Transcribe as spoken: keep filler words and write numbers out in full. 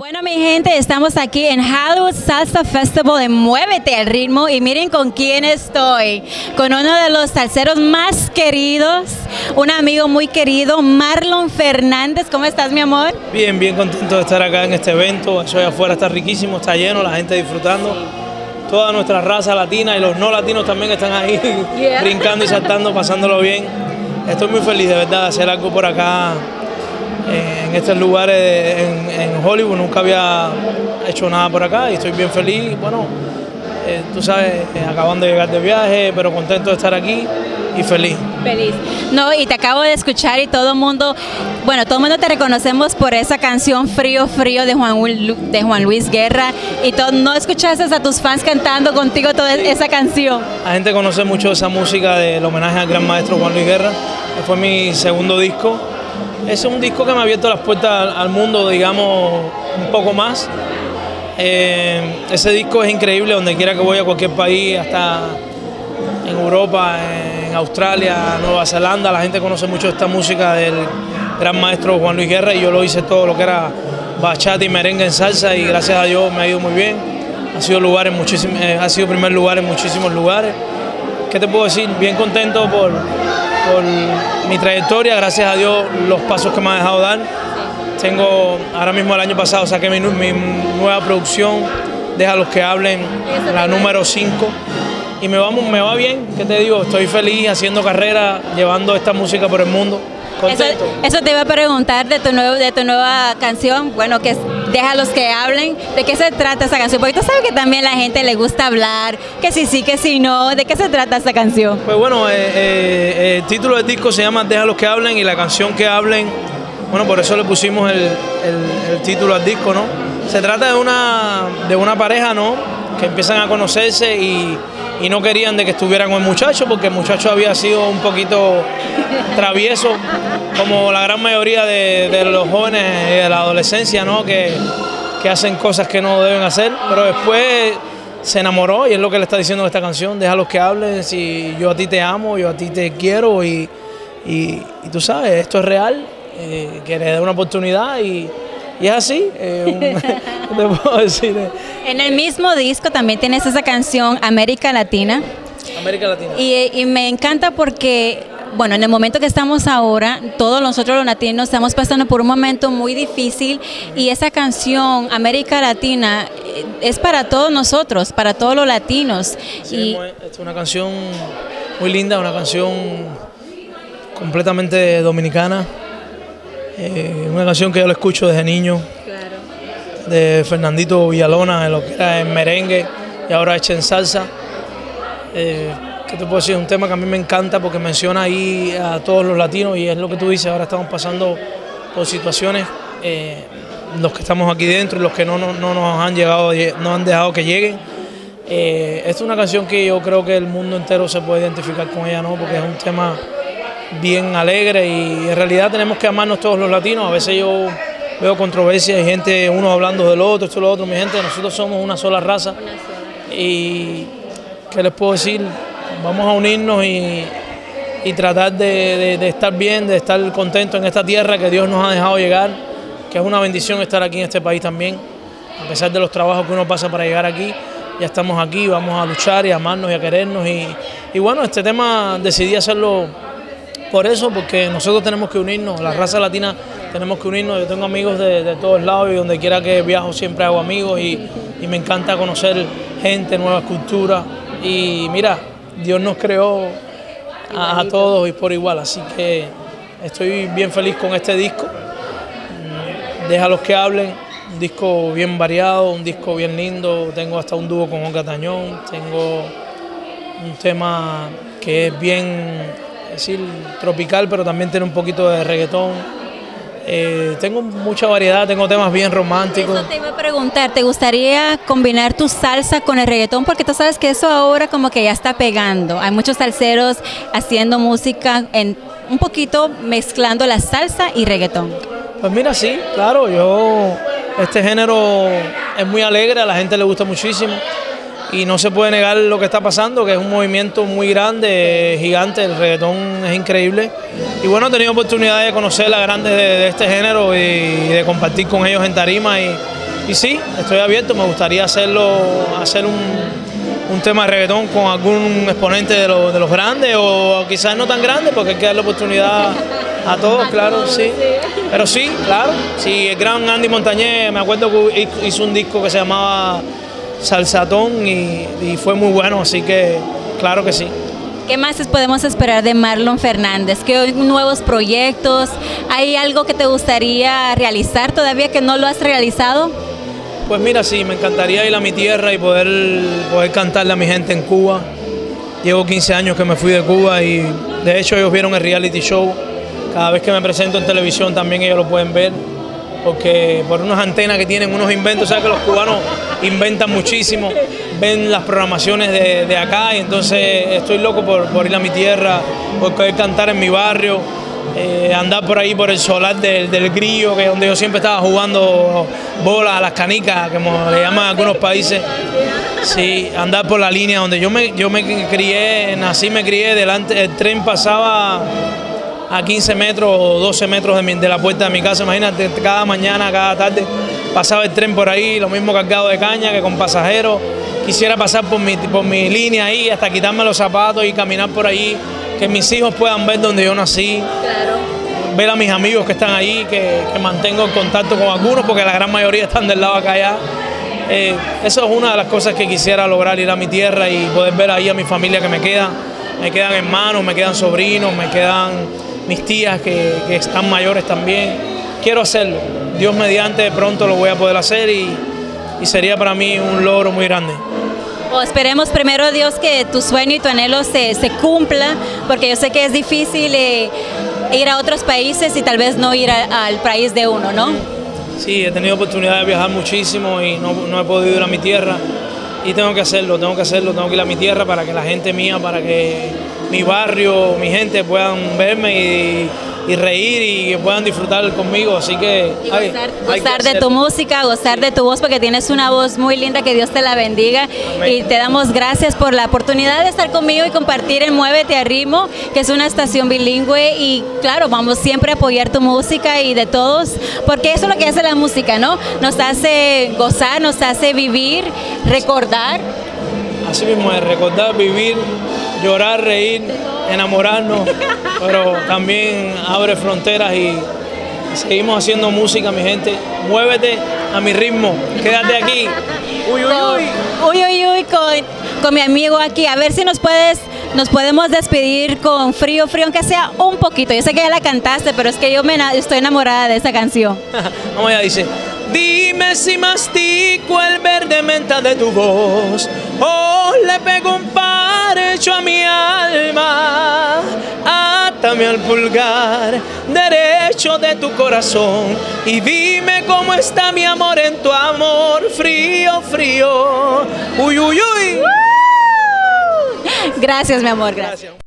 Bueno, mi gente, estamos aquí en Hollywood Salsa Festival de Muévete al Ritmo y miren con quién estoy, con uno de los salseros más queridos, un amigo muy querido, Marlon Fernández. ¿Cómo estás, mi amor? Bien, bien contento de estar acá en este evento. Eso allá afuera está riquísimo, está lleno, la gente disfrutando. Toda nuestra raza latina y los no latinos también están ahí yeah. brincando y saltando, pasándolo bien. Estoy muy feliz de verdad de hacer algo por acá en estos lugares en, en Hollywood. Nunca había hecho nada por acá y estoy bien feliz. Bueno, eh, tú sabes, eh, acabando de llegar de viaje, pero contento de estar aquí y feliz. Feliz. No, y te acabo de escuchar y todo el mundo, bueno, todo el mundo te reconocemos por esa canción Frío, Frío de Juan, de Juan Luis Guerra. Y todo, ¿no escuchaste a tus fans cantando contigo toda esa canción? La gente conoce mucho esa música del homenaje al gran maestro Juan Luis Guerra, que fue mi segundo disco. Ese es un disco que me ha abierto las puertas al mundo, digamos, un poco más. Eh, ese disco es increíble, donde quiera que voy a cualquier país, hasta en Europa, en Australia, Nueva Zelanda, la gente conoce mucho esta música del gran maestro Juan Luis Guerra y yo lo hice todo lo que era bachata y merengue en salsa y gracias a Dios me ha ido muy bien. Ha sido, lugar en muchísimos, eh, ha sido primer lugar en muchísimos lugares. ¿Qué te puedo decir? Bien contento por... por mi trayectoria, gracias a Dios los pasos que me ha dejado dar. Tengo, ahora mismo el año pasado saqué mi, mi nueva producción, Deja los que hablen, la número cinco, y me va, me va bien, ¿qué te digo? Estoy feliz haciendo carrera, llevando esta música por el mundo. Eso, eso te iba a preguntar de tu, nuevo, de tu nueva canción, bueno, que es Deja los que hablen. ¿De qué se trata esa canción? Porque tú sabes que también a la gente le gusta hablar, que sí, sí, que sí, no. ¿De qué se trata esta canción? Pues bueno, eh, eh, el título del disco se llama Deja los que hablen y la canción que hablen, bueno, por eso le pusimos el, el, el título al disco, ¿no? Se trata de una, de una pareja, ¿no? Que empiezan a conocerse y, y no querían de que estuvieran con el muchacho porque el muchacho había sido un poquito travieso, como la gran mayoría de, de los jóvenes de la adolescencia, ¿no? Que, que hacen cosas que no deben hacer, pero después se enamoró y es lo que le está diciendo esta canción. Deja los que hablen, si yo a ti te amo, yo a ti te quiero y, y, y tú sabes, esto es real, eh, que le dé una oportunidad y, y es así. Eh, un, ¿qué te puedo decir? En el mismo disco también tienes esa canción América Latina. América Latina. Y, y me encanta porque, bueno, en el momento que estamos ahora, todos nosotros los latinos estamos pasando por un momento muy difícil y esa canción América Latina es para todos nosotros, para todos los latinos. Sí, y es una canción muy linda, una canción completamente dominicana, eh, una canción que yo la escucho desde niño. De Fernandito Villalona, en lo que era en merengue y ahora hecha en salsa. Eh, ¿Qué te puedo decir? Es un tema que a mí me encanta porque menciona ahí a todos los latinos y es lo que tú dices, ahora estamos pasando por situaciones, eh, los que estamos aquí dentro y los que no, no, no nos han llegado, no han dejado que lleguen. Eh, esta es una canción que yo creo que el mundo entero se puede identificar con ella, ¿no? Porque es un tema bien alegre y en realidad tenemos que amarnos todos los latinos. A veces yo veo controversia y gente, unos hablando del otro, esto y lo otro. Mi gente, nosotros somos una sola raza. Una sola. Y, ¿qué les puedo decir? Vamos a unirnos y, y tratar de, de, de estar bien, de estar contentos en esta tierra que Dios nos ha dejado llegar, que es una bendición estar aquí en este país también. A pesar de los trabajos que uno pasa para llegar aquí, ya estamos aquí, vamos a luchar y a amarnos y a querernos. Y, y bueno, este tema decidí hacerlo por eso, porque nosotros tenemos que unirnos, la raza latina tenemos que unirnos. Yo tengo amigos de, de todos lados y donde quiera que viajo siempre hago amigos y, y me encanta conocer gente, nuevas culturas. Y mira, Dios nos creó a, a todos y por igual, así que estoy bien feliz con este disco. Deja los que hablen, un disco bien variado, un disco bien lindo. Tengo hasta un dúo con Olga Tañón, tengo un tema que es bien... Es decir, tropical, pero también tiene un poquito de reggaetón. Eh, tengo mucha variedad, tengo temas bien románticos. Eso te iba a preguntar, ¿te gustaría combinar tu salsa con el reggaetón? Porque tú sabes que eso ahora como que ya está pegando. Hay muchos salseros haciendo música, en, un poquito mezclando la salsa y reggaetón. Pues mira, sí, claro, yo, este género es muy alegre, a la gente le gusta muchísimo. Y no se puede negar lo que está pasando, que es un movimiento muy grande, gigante, el reggaetón es increíble. Y bueno, he tenido oportunidad de conocer a grandes de, de este género y de compartir con ellos en tarima y, y sí, estoy abierto, me gustaría hacerlo, hacer un, un tema de reggaetón con algún exponente de, lo, de los grandes o quizás no tan grandes porque hay que darle oportunidad a todos, claro, sí. Pero sí, claro, sí, el gran Andy Montañez, me acuerdo que hizo un disco que se llamaba Salsatón y, y fue muy bueno, así que claro que sí. ¿Qué más podemos esperar de Marlon Fernández? ¿Qué nuevos proyectos? ¿Hay algo que te gustaría realizar todavía que no lo has realizado? Pues mira, sí, me encantaría ir a mi tierra y poder, poder cantarle a mi gente en Cuba. Llevo quince años que me fui de Cuba y de hecho ellos vieron el reality show. Cada vez que me presento en televisión también ellos lo pueden ver, porque por unas antenas que tienen, unos inventos, sabes que los cubanos inventan muchísimo, ven las programaciones de, de acá y entonces estoy loco por, por ir a mi tierra, por poder cantar en mi barrio, eh, andar por ahí por el solar del, del Grillo, que es donde yo siempre estaba jugando bolas a las canicas, como le llaman en algunos países. Sí, andar por la línea donde yo me, yo me crié, nací, me crié, delante, el tren pasaba a quince metros o doce metros de, mi, de la puerta de mi casa, imagínate, cada mañana, cada tarde pasaba el tren por ahí, lo mismo cargado de caña que con pasajeros. Quisiera pasar por mi, por mi línea ahí hasta quitarme los zapatos y caminar por ahí, que mis hijos puedan ver donde yo nací, claro. Ver a mis amigos que están ahí, que, que mantengo el contacto con algunos, porque la gran mayoría están del lado acá allá. Eh, eso es una de las cosas que quisiera lograr, ir a mi tierra y poder ver ahí a mi familia que me queda. Me quedan hermanos, me quedan sobrinos, me quedan mis tías que, que están mayores también. Quiero hacerlo. Dios mediante, de pronto lo voy a poder hacer y, y sería para mí un logro muy grande. Oh, esperemos primero Dios que tu sueño y tu anhelo se, se cumpla, porque yo sé que es difícil eh, ir a otros países y tal vez no ir a, al país de uno, ¿no? Sí, he tenido oportunidad de viajar muchísimo y no, no he podido ir a mi tierra y tengo que hacerlo, tengo que hacerlo, tengo que ir a mi tierra para que la gente mía, para que mi barrio, mi gente puedan verme y, y reír y que puedan disfrutar conmigo, así que y gozar, ay, gozar de tu música, gozar de tu voz, porque tienes una voz muy linda, que Dios te la bendiga. Amén. Y te damos gracias por la oportunidad de estar conmigo y compartir en Muévete a Ritmo, que es una estación bilingüe, y claro, vamos siempre a apoyar tu música y de todos, porque eso es lo que hace la música, ¿no? Nos hace gozar, nos hace vivir, recordar. Así mismo es, recordar, vivir, llorar, reír, enamorarnos, pero también abre fronteras y seguimos haciendo música, mi gente. Muévete a mi ritmo, quédate aquí. Uy, uy, uy. Uy, uy, uy, con, con mi amigo aquí. A ver si nos puedes, nos podemos despedir con Frío, Frío, aunque sea un poquito. Yo sé que ya la cantaste, pero es que yo me estoy enamorada de esa canción. Vamos allá, dice. Dime si mastico el verde menta de tu voz o le pego un parecho a mi alma. Átame al pulgar derecho de tu corazón y dime cómo está mi amor en tu amor. Frío, frío. Uy, uy, uy. Gracias, mi amor. Gracias. Gracias.